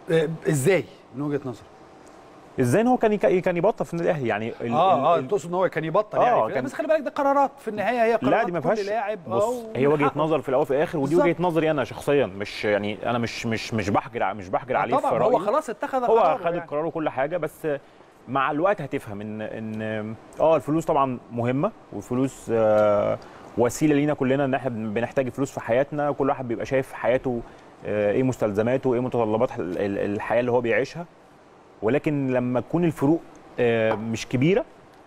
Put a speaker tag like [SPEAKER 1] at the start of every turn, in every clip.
[SPEAKER 1] ازاي من وجهه نظرك؟
[SPEAKER 2] ازاي ان هو كان يبطل في النادي الاهلي يعني
[SPEAKER 1] تقصد ان هو كان يبطل يعني بس خلي بالك ده قرارات في النهايه، هي قرارات
[SPEAKER 2] لا دي ما فيهاش
[SPEAKER 1] كل لاعب.
[SPEAKER 2] بص هي وجهه نظر في الاول وفي الاخر، ودي وجهه نظري انا شخصيا، مش يعني انا مش بحجر عليه
[SPEAKER 1] طبعا
[SPEAKER 2] في رأيي.
[SPEAKER 1] هو خلاص اتخذ
[SPEAKER 2] هو
[SPEAKER 1] قراره،
[SPEAKER 2] خد القرار وكل حاجه، بس مع الوقت هتفهم ان الفلوس طبعا مهمه، والفلوس وسيله لينا كلنا ان احنا بنحتاج الفلوس في حياتنا، كل واحد بيبقى شايف حياته ايه مستلزماته وايه متطلبات الحياه اللي هو بيعيشها، ولكن لما تكون الفروق مش كبيره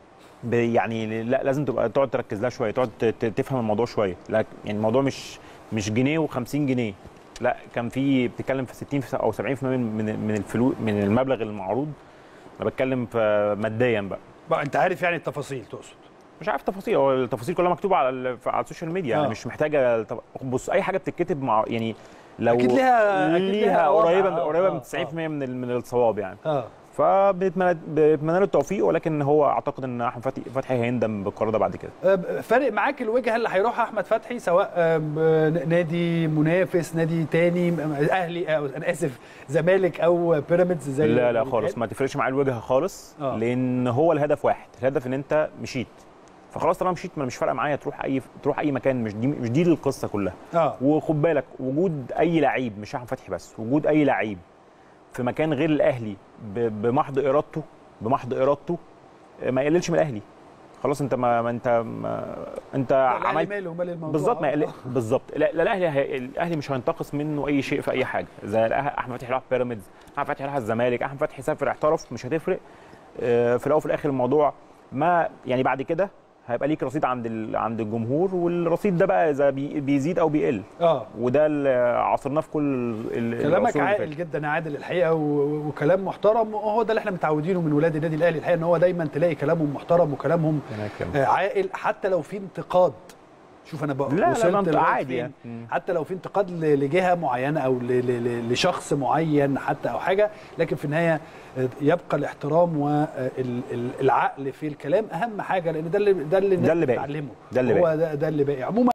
[SPEAKER 2] يعني لا لازم تقعد تركز لها شويه، تقعد تفهم الموضوع شويه. لا يعني الموضوع مش جنيه و50 جنيه، لا كان في بتتكلم في 60 او 70% من الفلوس من المبلغ المعروض. انا بتكلم في ماديا بقى
[SPEAKER 1] انت عارف يعني التفاصيل تقصد؟
[SPEAKER 2] مش عارف التفاصيل، هو التفاصيل كلها مكتوبه على السوشيال ميديا يعني مش محتاجه. بص اي حاجه بتتكتب مع يعني لو
[SPEAKER 1] اكيد ليها
[SPEAKER 2] قريبه من 90% من الصواب يعني. فبنتمنى له التوفيق، ولكن هو اعتقد ان احمد فتحي هيندم بالقرار ده بعد كده.
[SPEAKER 1] فارق معاك الوجهه اللي هيروحها احمد فتحي، سواء نادي منافس، نادي تاني، اهلي او انا اسف زمالك او بيراميدز زي
[SPEAKER 2] لا خالص ما تفرقش معاه الوجهه خالص. لان هو الهدف واحد، الهدف ان انت مشيت، فخلاص طالما مشيت ما مش فارقه معايا تروح اي مكان، مش دي القصه كلها. وخد بالك وجود اي لعيب، مش احمد فتحي بس، وجود اي لعيب في مكان غير الاهلي بمحض ارادته ما يقللش من الاهلي. خلاص انت انت
[SPEAKER 1] عملت ماله مال الموضوع
[SPEAKER 2] بالظبط لا الاهلي مش هينتقص منه اي شيء في اي حاجه، زي احمد فتحي راح بيراميدز، احمد فتحي راح الزمالك، احمد فتحي سافر احترف، مش هتفرق. في الاول وفي الاخر الموضوع ما يعني بعد كده هيبقى ليك رصيد عند الجمهور، والرصيد ده بقى اذا بيزيد او بيقل. وده اللي عاصرناه في كل
[SPEAKER 1] كلامك عاقل جدا يا عادل الحقيقه، وكلام محترم، وهو ده اللي احنا متعودينه من ولاد النادي الاهلي الحقيقه، ان هو دايما تلاقي كلامهم محترم وكلامهم عاقل، حتى لو في انتقاد. شوف انا بقى وصلت
[SPEAKER 2] عادي يعني.
[SPEAKER 1] حتى لو في انتقاد لجهه معينه او لشخص معين حتى او حاجه، لكن في النهايه يبقى الاحترام والعقل في الكلام اهم حاجه، لان ده اللي بتتعلمه،
[SPEAKER 2] ده اللي باقي
[SPEAKER 1] عموما.